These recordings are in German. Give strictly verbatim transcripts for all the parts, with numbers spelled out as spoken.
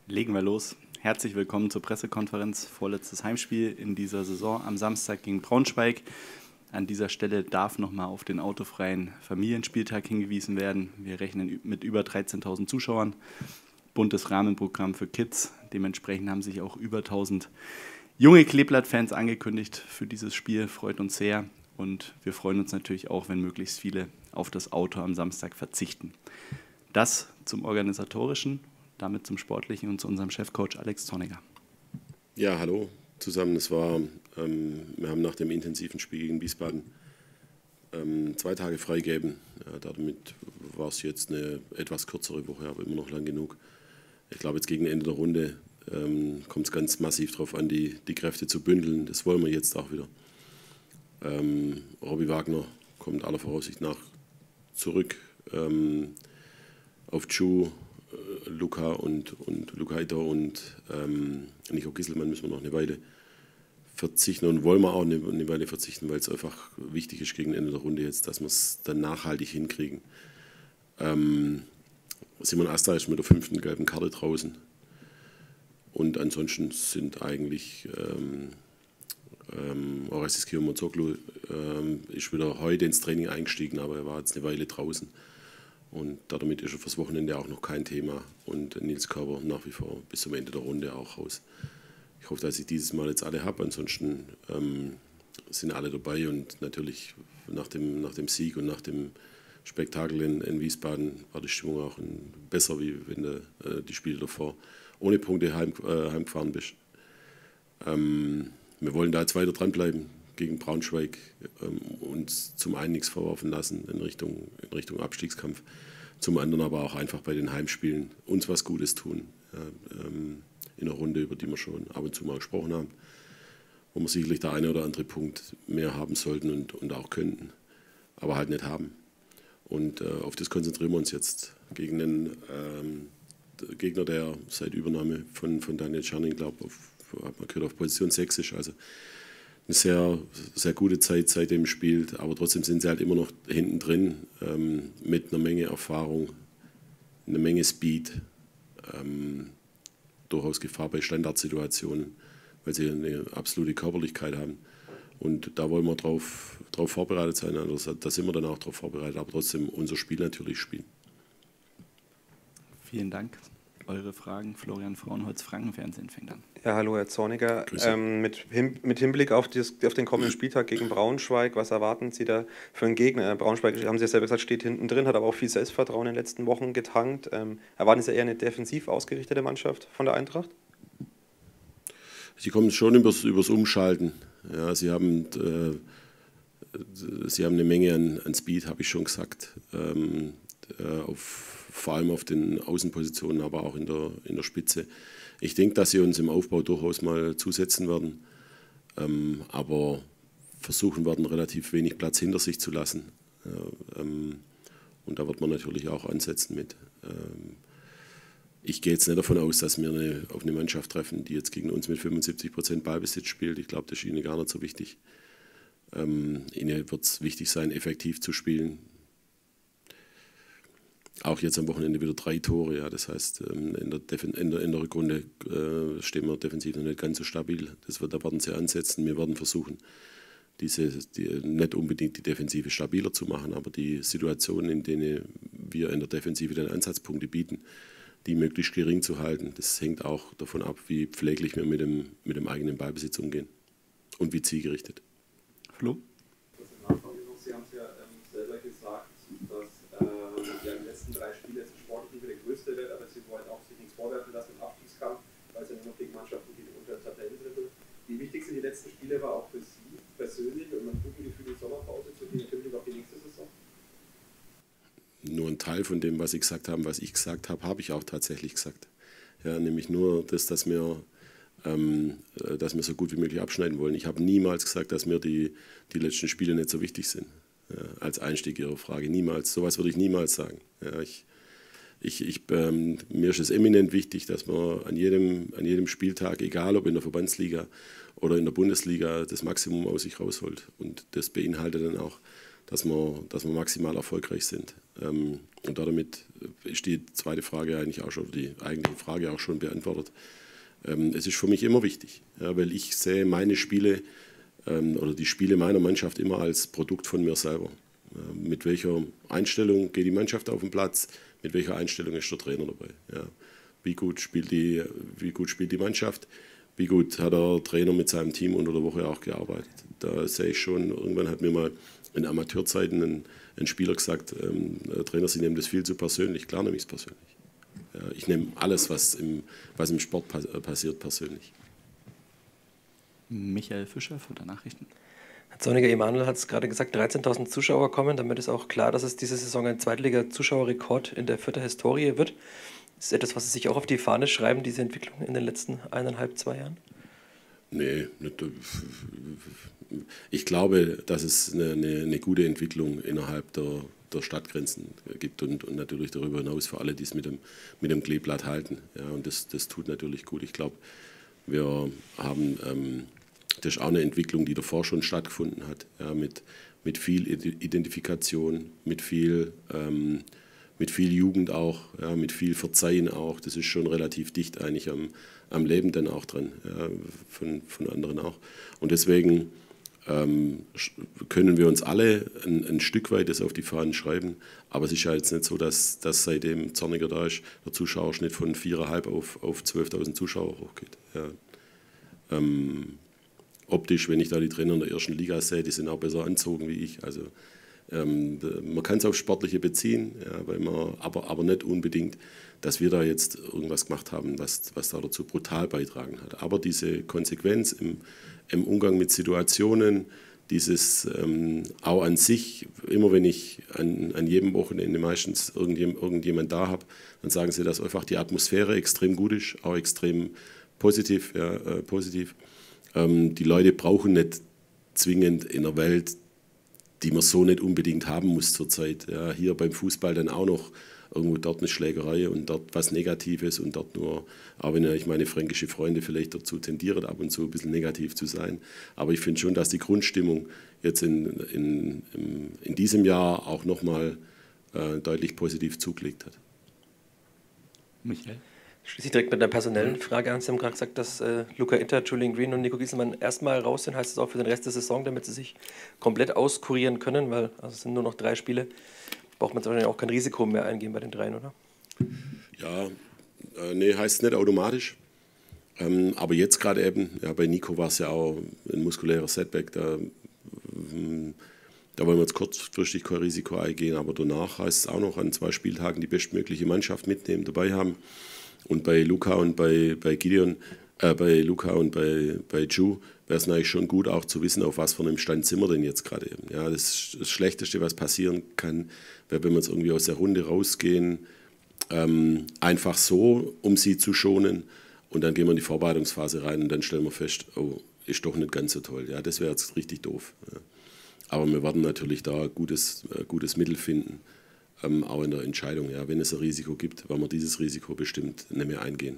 Legen wir los. Herzlich willkommen zur Pressekonferenz. Vorletztes Heimspiel in dieser Saison am Samstag gegen Braunschweig. An dieser Stelle darf nochmal auf den autofreien Familienspieltag hingewiesen werden. Wir rechnen mit über dreizehntausend Zuschauern. Buntes Rahmenprogramm für Kids. Dementsprechend haben sich auch über tausend junge Kleeblatt-Fans angekündigt für dieses Spiel. Freut uns sehr. Und wir freuen uns natürlich auch, wenn möglichst viele auf das Auto am Samstag verzichten. Das zum Organisatorischen. Damit zum Sportlichen und zu unserem Chefcoach Alex Zorniger. Ja, hallo zusammen. Es war, ähm, wir haben nach dem intensiven Spiel gegen Wiesbaden ähm, zwei Tage freigegeben. Ja, damit war es jetzt eine etwas kürzere Woche, aber immer noch lang genug. Ich glaube, jetzt gegen Ende der Runde ähm, kommt es ganz massiv darauf an, die, die Kräfte zu bündeln. Das wollen wir jetzt auch wieder. Ähm, Robby Wagner kommt aller Voraussicht nach zurück ähm, auf Chu. Luca und, und Lukaito und ähm, Nico Gisselmann müssen wir noch eine Weile verzichten und wollen wir auch eine, eine Weile verzichten, weil es einfach wichtig ist gegen Ende der Runde jetzt, dass wir es dann nachhaltig hinkriegen. Ähm, Simon Asta ist mit der fünften gelben Karte draußen und ansonsten sind eigentlich ähm, ähm, Orestes Kiyomazoglu ähm, ist wieder heute ins Training eingestiegen, aber er war jetzt eine Weile draußen. Und damit ist er fürs Wochenende auch noch kein Thema. Und Nils Körber nach wie vor bis zum Ende der Runde auch raus. Ich hoffe, dass ich dieses Mal jetzt alle habe. Ansonsten ähm, sind alle dabei. Und natürlich nach dem, nach dem Sieg und nach dem Spektakel in, in Wiesbaden war die Stimmung auch ein, besser, wie wenn du äh, die Spiele davor ohne Punkte heim, äh, heimgefahren bist. Ähm, wir wollen da jetzt weiter dranbleiben gegen Braunschweig, ähm, uns zum einen nichts vorwerfen lassen in Richtung, in Richtung Abstiegskampf, zum anderen aber auch einfach bei den Heimspielen uns was Gutes tun, ja, ähm, in einer Runde, über die wir schon ab und zu mal gesprochen haben, wo wir sicherlich der eine oder andere Punkt mehr haben sollten und, und auch könnten, aber halt nicht haben. Und äh, auf das konzentrieren wir uns jetzt gegen einen ähm, Gegner, der seit Übernahme von, von Daniel Czerny, glaube ich, hat man gehört, auf Position sechs ist, also eine sehr, sehr gute Zeit seitdem spielt, aber trotzdem sind sie halt immer noch hinten drin ähm, mit einer Menge Erfahrung, eine Menge Speed, ähm, durchaus Gefahr bei Standardsituationen, weil sie eine absolute Körperlichkeit haben. Und da wollen wir drauf, drauf vorbereitet sein, also da sind wir dann auch drauf vorbereitet, aber trotzdem unser Spiel natürlich spielen. Vielen Dank. Eure Fragen, Florian Frauenholz, Frankenfernsehen fängt an. Ja, hallo Herr Zorniger. Ähm, mit, Hin mit Hinblick auf, das, auf den kommenden Spieltag gegen Braunschweig, was erwarten Sie da für einen Gegner? Braunschweig, haben Sie ja selber gesagt, steht hinten drin, hat aber auch viel Selbstvertrauen in den letzten Wochen getankt. Ähm, erwarten Sie eher eine defensiv ausgerichtete Mannschaft von der Eintracht? Sie kommen schon übers, übers Umschalten. Ja, sie, haben, äh, sie haben eine Menge an, an Speed, habe ich schon gesagt, ähm, äh, auf vor allem auf den Außenpositionen, aber auch in der, in der Spitze. Ich denke, dass sie uns im Aufbau durchaus mal zusetzen werden, ähm, aber versuchen werden, relativ wenig Platz hinter sich zu lassen. Ja, ähm, und da wird man natürlich auch ansetzen mit. Ähm, ich gehe jetzt nicht davon aus, dass wir eine, auf eine Mannschaft treffen, die jetzt gegen uns mit fünfundsiebzig Prozent Ballbesitz spielt. Ich glaube, das ist ihnen gar nicht so wichtig. Ähm, ihnen wird es wichtig sein, effektiv zu spielen. Auch jetzt am Wochenende wieder drei Tore, ja, das heißt, in der, in der, in der Rückrunde äh, stehen wir defensiv noch nicht ganz so stabil. Das wird, da werden sie ansetzen. Wir werden versuchen, diese, die, nicht unbedingt die Defensive stabiler zu machen, aber die Situationen, in denen wir in der Defensive dann Ansatzpunkte bieten, die möglichst gering zu halten. Das hängt auch davon ab, wie pfleglich wir mit dem, mit dem eigenen Ballbesitz umgehen und wie zielgerichtet. Flo? Sie haben es ja ähm, selber gesagt, dass äh, ja, die letzten drei Spiele jetzt sportlich nicht der größte Wert, aber sie wollen auch sich nichts vorwerfen lassen im Abstiegskampf, weil es ja nur noch gegen Mannschaften geht, die unter der Tabellendrittel. Wie wichtig sind die letzten Spiele war auch für Sie persönlich und ein gutes Gefühl, die Sommerpause zu gehen, natürlich auf die nächste Saison? Nur ein Teil von dem, was ich gesagt habe, was ich gesagt habe, habe ich auch tatsächlich gesagt. Ja, nämlich nur das, dass wir, ähm, dass wir so gut wie möglich abschneiden wollen. Ich habe niemals gesagt, dass mir die, die letzten Spiele nicht so wichtig sind. Ja, als Einstieg Ihrer Frage. Niemals. So etwas würde ich niemals sagen. Ja, ich, ich, ich, ähm, mir ist es eminent wichtig, dass man an jedem, an jedem Spieltag, egal ob in der Verbandsliga oder in der Bundesliga, das Maximum aus sich rausholt. Und das beinhaltet dann auch, dass wir, dass wir maximal erfolgreich sind. Ähm, und damit ist die zweite Frage eigentlich auch schon, die eigentliche Frage auch schon beantwortet. Ähm, es ist für mich immer wichtig, ja, weil ich sehe meine Spiele ähm, oder die Spiele meiner Mannschaft immer als Produkt von mir selber. Äh, mit welcher Einstellung geht die Mannschaft auf den Platz, mit welcher Einstellung ist der Trainer dabei. Ja. Wie gut spielt die, wie gut spielt die Mannschaft, wie gut hat der Trainer mit seinem Team unter der Woche auch gearbeitet. Da sehe ich schon, irgendwann hat mir mal in Amateurzeiten ein, ein Spieler gesagt, ähm, Trainer, Sie nehmen das viel zu persönlich. Klar nehme ich es persönlich. Ja, ich nehme alles, was im, was im Sport pass passiert, persönlich. Michael Fischer von der Nachrichten. Zorniger Emanuel hat es gerade gesagt, dreizehntausend Zuschauer kommen. Damit ist auch klar, dass es diese Saison ein Zweitliga-Zuschauerrekord in der Vierter Historie wird. Ist das etwas, was Sie sich auch auf die Fahne schreiben, diese Entwicklung in den letzten eineinhalb, zwei Jahren? Nee, ich glaube, dass es eine, eine, eine gute Entwicklung innerhalb der, der Stadtgrenzen gibt und, und natürlich darüber hinaus für alle, die es mit dem, mit dem Kleeblatt halten. Ja, und das, das tut natürlich gut. Ich glaube, wir haben, ähm, das ist auch eine Entwicklung, die davor schon stattgefunden hat, ja, mit, mit viel Identifikation, mit viel, ähm, mit viel Jugend auch, ja, mit viel Verzeihen auch. Das ist schon relativ dicht eigentlich am, am Leben dann auch dran, ja, von, von anderen auch. Und deswegen ähm, können wir uns alle ein, ein Stück weit das auf die Fahnen schreiben, aber es ist ja jetzt nicht so, dass, dass seitdem Zorniger da ist, der Zuschauerschnitt von vier Komma fünf auf, auf zwölftausend Zuschauer hochgeht. Ja. Ähm, optisch, wenn ich da die Trainer in der ersten Liga sehe, die sind auch besser anzogen wie ich. Also ähm, man kann es auf Sportliche beziehen, ja, weil man, aber, aber nicht unbedingt, dass wir da jetzt irgendwas gemacht haben, was, was da dazu brutal beitragen hat. Aber diese Konsequenz im, im Umgang mit Situationen, dieses ähm, auch an sich, immer wenn ich an, an jedem Wochenende meistens irgendjemand, irgendjemand da habe, dann sagen sie, dass einfach die Atmosphäre extrem gut ist, auch extrem positiv. Ja, äh, positiv. Ähm, die Leute brauchen nicht zwingend in der Welt, die man so nicht unbedingt haben muss zurzeit. Ja, hier beim Fußball dann auch noch irgendwo dort eine Schlägerei und dort was Negatives und dort nur, auch wenn ja ich meine fränkische Freunde vielleicht dazu tendieren, ab und zu ein bisschen negativ zu sein. Aber ich finde schon, dass die Grundstimmung jetzt in, in, in, in diesem Jahr auch nochmal äh, deutlich positiv zugelegt hat. Michael? Schließe ich direkt mit einer personellen Frage an. Sie haben gerade gesagt, dass äh, Luca Inter, Julian Green und Nico Gieselmann erstmal raus sind. Heißt das auch für den Rest der Saison, damit sie sich komplett auskurieren können? Weil also es sind nur noch drei Spiele. Braucht man wahrscheinlich auch kein Risiko mehr eingehen bei den dreien, oder? Ja, äh, nee, heißt nicht automatisch. Ähm, aber jetzt gerade eben, ja, bei Nico war es ja auch ein muskulärer Setback. Da, ähm, da wollen wir jetzt kurzfristig kein Risiko eingehen. Aber danach heißt es auch noch an zwei Spieltagen die bestmögliche Mannschaft mitnehmen, dabei haben. Und bei Luca und bei, bei Gideon, äh, bei Luca und bei, bei Ju wäre es natürlich schon gut, auch zu wissen, auf was für einem Stand sind wir denn jetzt gerade eben. Ja, das, das Schlechteste, was passieren kann, wäre, wenn wir jetzt irgendwie aus der Runde rausgehen, ähm, einfach so, um sie zu schonen. Und dann gehen wir in die Vorbereitungsphase rein und dann stellen wir fest, oh, ist doch nicht ganz so toll. Ja, das wäre jetzt richtig doof. Ja. Aber wir werden natürlich da ein gutes, äh, gutes Mittel finden. Ähm, auch in der Entscheidung, ja, wenn es ein Risiko gibt, werden wir dieses Risiko bestimmt nicht mehr eingehen.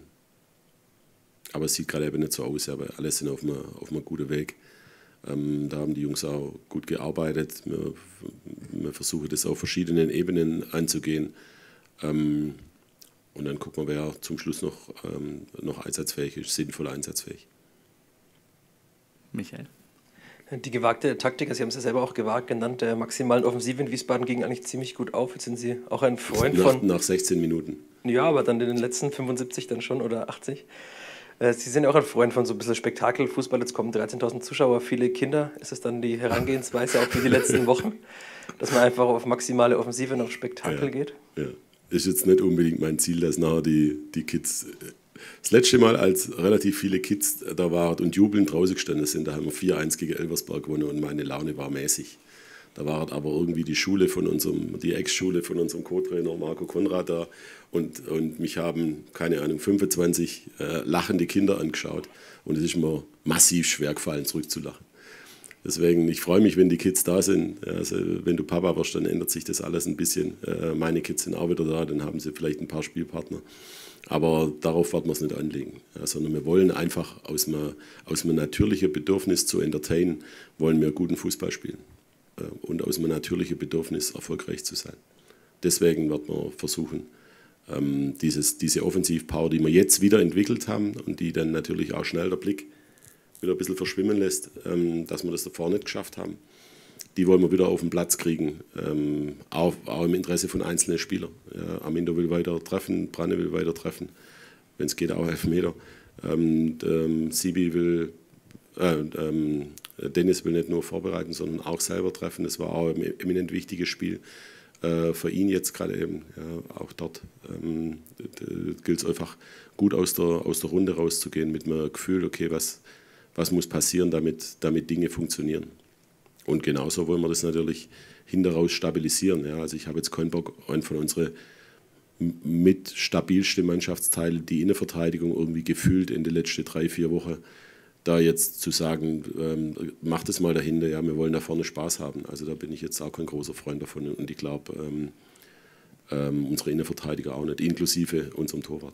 Aber es sieht gerade eben nicht so aus, ja, weil alle sind auf einem, auf einem guten Weg. Ähm, da haben die Jungs auch gut gearbeitet. Wir, wir versuchen das auf verschiedenen Ebenen anzugehen. Ähm, und dann gucken wir, wer zum Schluss noch, ähm, noch einsatzfähig ist, sinnvoll einsatzfähig. Michael? Die gewagte Taktik, Sie haben es ja selber auch gewagt genannt, der maximalen Offensive in Wiesbaden ging eigentlich ziemlich gut auf. Jetzt sind Sie auch ein Freund nach, von... Nach sechzehn Minuten. Ja, aber dann in den letzten fünfundsiebzig dann schon oder achtzig. Sie sind ja auch ein Freund von so ein bisschen Spektakelfußball. Jetzt kommen dreizehntausend Zuschauer, viele Kinder. Ist es dann die Herangehensweise auch wie die letzten Wochen, dass man einfach auf maximale Offensive noch Spektakel ja, geht? Ja, ist jetzt nicht unbedingt mein Ziel, dass nachher die, die Kids... Das letzte Mal, als relativ viele Kids da waren und jubelnd draußen gestanden sind, da haben wir vier eins gegen Elversberg gewonnen und meine Laune war mäßig. Da war aber irgendwie die Schule von unserem, die Ex-Schule von unserem Co-Trainer Marco Konrad da und, und mich haben, keine Ahnung, fünfundzwanzig äh, lachende Kinder angeschaut und es ist mir massiv schwer gefallen, zurückzulachen. Deswegen, ich freue mich, wenn die Kids da sind. Also, wenn du Papa wirst, dann ändert sich das alles ein bisschen. Äh, meine Kids sind auch wieder da, dann haben sie vielleicht ein paar Spielpartner. Aber darauf werden wir es nicht anlegen, ja, sondern wir wollen einfach aus einem, aus einem natürlichen Bedürfnis zu entertainen, wollen wir guten Fußball spielen. und aus einem natürlichen Bedürfnis, erfolgreich zu sein. Deswegen wird man versuchen, ähm, dieses, diese Offensivpower, die wir jetzt wieder entwickelt haben und die dann natürlich auch schnell der Blick wieder ein bisschen verschwimmen lässt, ähm, dass wir das davor nicht geschafft haben, die wollen wir wieder auf den Platz kriegen, ähm, auch, auch im Interesse von einzelnen Spielern. Ja, Armindo will weiter treffen, Branne will weiter treffen, wenn es geht auch Elfmeter. Ähm, ähm, Sibi will, äh, ähm, Dennis will nicht nur vorbereiten, sondern auch selber treffen. Das war auch ein eminent wichtiges Spiel äh, für ihn jetzt gerade eben. Ja, auch dort ähm, gilt es einfach gut aus der, aus der Runde rauszugehen mit einem Gefühl, okay, was, was muss passieren, damit, damit Dinge funktionieren. Und genauso wollen wir das natürlich hinteraus stabilisieren. Ja, also ich habe jetzt keinen Bock, einen von unseren mit stabilsten Mannschaftsteilen, die Innenverteidigung irgendwie gefühlt in den letzten drei, vier Wochen, da jetzt zu sagen, ähm, macht es mal dahinter, ja, wir wollen da vorne Spaß haben. Also da bin ich jetzt auch kein großer Freund davon und ich glaube, ähm, ähm, unsere Innenverteidiger auch nicht, inklusive unserem Torwart.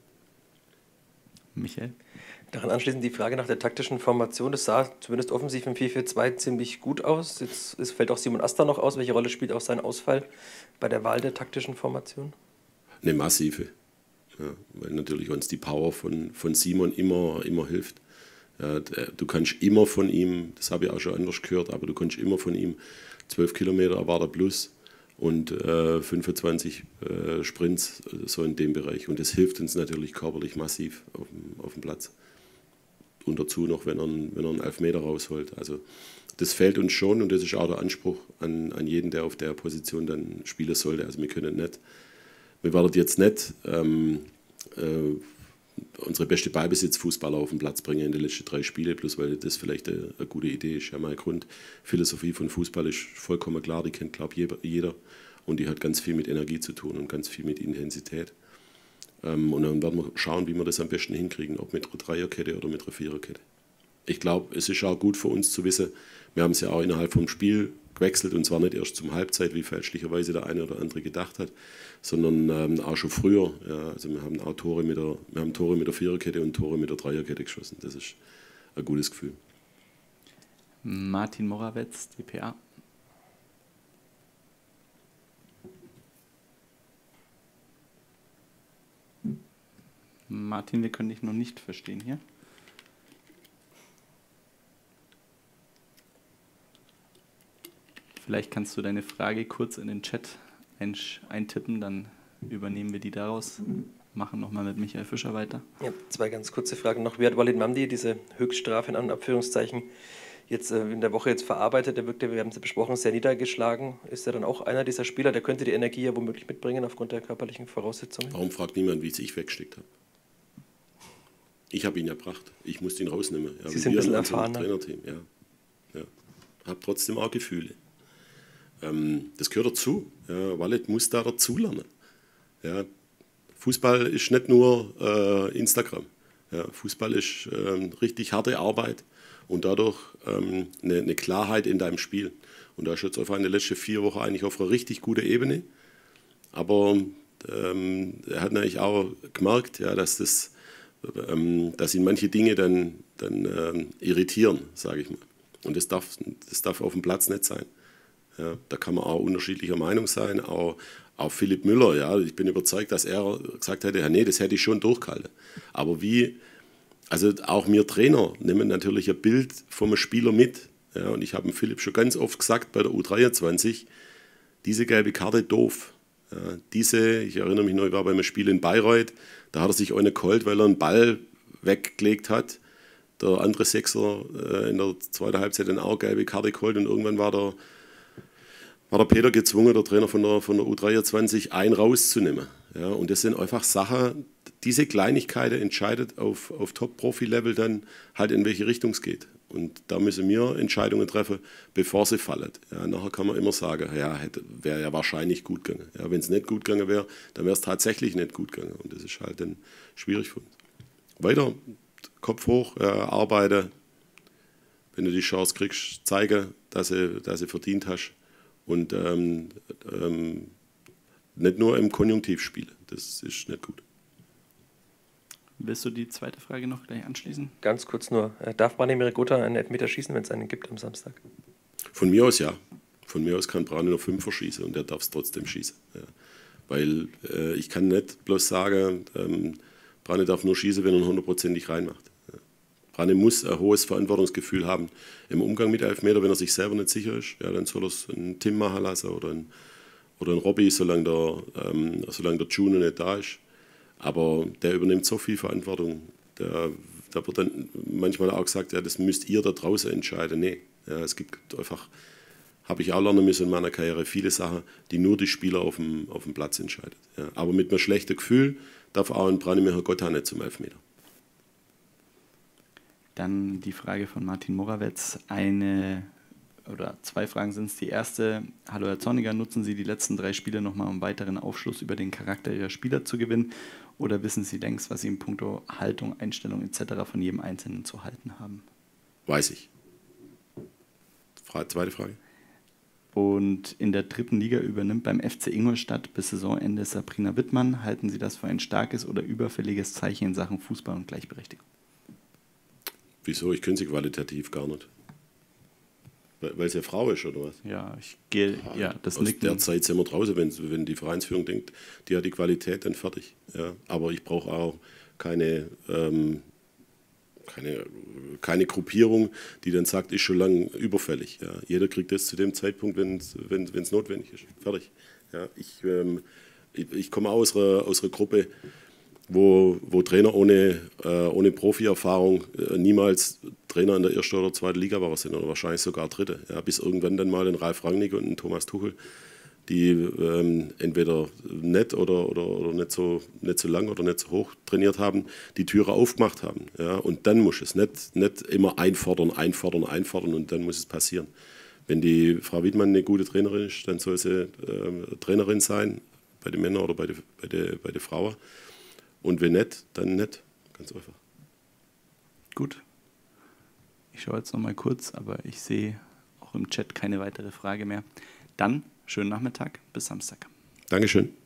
Michael? Daran anschließend die Frage nach der taktischen Formation. Das sah zumindest offensiv im vier vier zwei ziemlich gut aus. Jetzt ist, fällt auch Simon Asta noch aus. Welche Rolle spielt auch sein Ausfall bei der Wahl der taktischen Formation? Eine massive, ja, weil natürlich uns die Power von, von Simon immer, immer hilft. Ja, du kannst immer von ihm, das habe ich auch schon anders gehört, aber du kannst immer von ihm zwölf Kilometer erwarten plus und äh, fünfundzwanzig äh, Sprints, so in dem Bereich. Und das hilft uns natürlich körperlich massiv auf dem, auf dem Platz. Und dazu noch, wenn er, wenn er einen Elfmeter rausholt. Also das fehlt uns schon und das ist auch der Anspruch an, an jeden, der auf der Position dann spielen sollte. Also wir können nicht, wir werden jetzt nicht ähm, äh, unsere beste Ballbesitzfußballer auf den Platz bringen in den letzten drei Spielen, bloß weil das vielleicht eine, eine gute Idee ist. Ja, meine Grundphilosophie von Fußball ist vollkommen klar, die kennt, glaube ich, jeder. Und die hat ganz viel mit Energie zu tun und ganz viel mit Intensität. Ähm, und dann werden wir schauen, wie wir das am besten hinkriegen, ob mit einer Dreierkette oder mit einer Viererkette. Ich glaube, es ist auch gut für uns zu wissen, wir haben es ja auch innerhalb vom Spiel gewechselt und zwar nicht erst zum Halbzeit, wie fälschlicherweise der eine oder andere gedacht hat, sondern ähm, auch schon früher. Ja, also wir haben auch Tore mit der, wir haben Tore mit der Viererkette und Tore mit der Dreierkette geschossen. Das ist ein gutes Gefühl. Martin Morawetz, D P A. Martin, wir können dich noch nicht verstehen hier. Vielleicht kannst du deine Frage kurz in den Chat eintippen, dann übernehmen wir die daraus. Machen nochmal mit Michael Fischer weiter. Ja, zwei ganz kurze Fragen noch. Wie hat Walid Mamdi diese Höchststrafe in Anführungszeichen jetzt äh, in der Woche jetzt verarbeitet? Der wirkte, wir haben es ja besprochen, sehr niedergeschlagen. Ist er dann auch einer dieser Spieler, der könnte die Energie ja womöglich mitbringen aufgrund der körperlichen Voraussetzungen? Warum fragt niemand, wie es ich weggesteckt habe? Ich habe ihn erbracht. Ich musste ihn rausnehmen. Ja, Sie sind ein bisschen erfahrener. Trainerteam, ja. Ja. Habe trotzdem auch Gefühle. Ähm, das gehört dazu. Ja, Walid muss da dazulernen. Ja, Fußball ist nicht nur äh, Instagram. Ja, Fußball ist äh, richtig harte Arbeit und dadurch ähm, eine, eine Klarheit in deinem Spiel. Und da ist jetzt einfach in den letzten vier Wochen eigentlich auf einer richtig guten Ebene. Aber ähm, er hat natürlich auch gemerkt, ja, dass, das, ähm, dass ihn manche Dinge dann, dann ähm, irritieren, sage ich mal. Und das darf, das darf auf dem Platz nicht sein. Ja, da kann man auch unterschiedlicher Meinung sein. Auch, auch Philipp Müller, ja, ich bin überzeugt, dass er gesagt hätte, ja, nee, das hätte ich schon durchgehalten. Aber wie, also auch wir Trainer nehmen natürlich ein Bild vom Spieler mit. Ja, und ich habe dem Philipp schon ganz oft gesagt bei der U dreiundzwanzig, diese gelbe Karte doof. Ja, diese, ich erinnere mich noch, ich war beim Spiel in Bayreuth, da hat er sich eine geholt, weil er einen Ball weggelegt hat. Der andere Sechser äh, in der zweiten Halbzeit dann auch gelbe Karte geholt und irgendwann war der war der Peter gezwungen, der Trainer von der, von der U dreiundzwanzig, einen rauszunehmen. Ja, und das sind einfach Sachen, diese Kleinigkeiten entscheidet auf, auf Top-Profi-Level dann halt, in welche Richtung es geht. Und da müssen wir Entscheidungen treffen, bevor sie fallen. Ja, nachher kann man immer sagen, ja, wäre ja wahrscheinlich gut gegangen. Ja, wenn es nicht gut gegangen wäre, dann wäre es tatsächlich nicht gut gegangen. Und das ist halt dann schwierig für uns. Weiter, Kopf hoch, ja, arbeiten. Wenn du die Chance kriegst, zeigen, dass du, dass du verdient hast. Und ähm, ähm, nicht nur im Konjunktiv spielen. Das ist nicht gut. Willst du die zweite Frage noch gleich anschließen? Ganz kurz nur. Darf Branimir Gota einen Elfmeter schießen, wenn es einen gibt am Samstag? Von mir aus ja. Von mir aus kann Brane noch Fünfer schießen und der darf es trotzdem schießen. Ja. Weil äh, ich kann nicht bloß sagen, ähm, Brane darf nur schießen, wenn er ihn hundertprozentig reinmacht. Ja. Brane muss ein hohes Verantwortungsgefühl haben im Umgang mit Elfmeter. Wenn er sich selber nicht sicher ist, ja, dann soll er es einen Tim machen lassen oder einen, oder einen Robby, solange der, ähm, solange der Juno nicht da ist. Aber der übernimmt so viel Verantwortung. Der, da wird dann manchmal auch gesagt, ja, das müsst ihr da draußen entscheiden. Nee, ja, es gibt einfach, habe ich auch lernen müssen in meiner Karriere, viele Sachen, die nur die Spieler auf dem, auf dem Platz entscheiden. Ja, aber mit einem schlechten Gefühl darf auch ein Branimir Gotha nicht zum Elfmeter. Dann die Frage von Martin Morawetz. Eine oder zwei Fragen sind es. Die erste: Hallo Herr Zorniger, nutzen Sie die letzten drei Spiele nochmal, um weiteren Aufschluss über den Charakter Ihrer Spieler zu gewinnen? Oder wissen Sie längst, was Sie in puncto Haltung, Einstellung et cetera von jedem Einzelnen zu halten haben? Weiß ich. Fra- zweite Frage. Und in der dritten Liga übernimmt beim F C Ingolstadt bis Saisonende Sabrina Wittmann. Halten Sie das für ein starkes oder überfälliges Zeichen in Sachen Fußball und Gleichberechtigung? Wieso? Ich kenne sie qualitativ gar nicht. Weil sie eine Frau ist, oder was? Ja, ich gehe, ja, das Aus Nicken. der Zeit sind wir draußen, wenn, wenn die Vereinsführung denkt, die hat die Qualität, dann fertig. Ja, aber ich brauche auch keine, ähm, keine, keine Gruppierung, die dann sagt, ist schon lange überfällig. Ja, jeder kriegt das zu dem Zeitpunkt, wenn es notwendig ist. Fertig. Ja, ich, ähm, ich, ich komme aus einer, aus einer Gruppe, wo, wo Trainer ohne, äh, ohne Profi-Erfahrung äh, niemals Trainer in der ersten oder zweiten Liga waren sind oder wahrscheinlich sogar dritte. Ja, bis irgendwann dann mal ein Ralf Rangnick und ein Thomas Tuchel, die ähm, entweder nicht oder, oder, oder nicht, so, nicht so lang oder nicht so hoch trainiert haben, die Türe aufgemacht haben. Ja, und dann muss es nicht, nicht immer einfordern, einfordern, einfordern und dann muss es passieren. Wenn die Frau Wiedmann eine gute Trainerin ist, dann soll sie äh, Trainerin sein, bei den Männern oder bei den bei der, bei der Frauen. Und wenn nicht, dann nicht. Ganz einfach. Gut. Ich schaue jetzt noch mal kurz, aber ich sehe auch im Chat keine weitere Frage mehr. Dann schönen Nachmittag, bis Samstag. Dankeschön.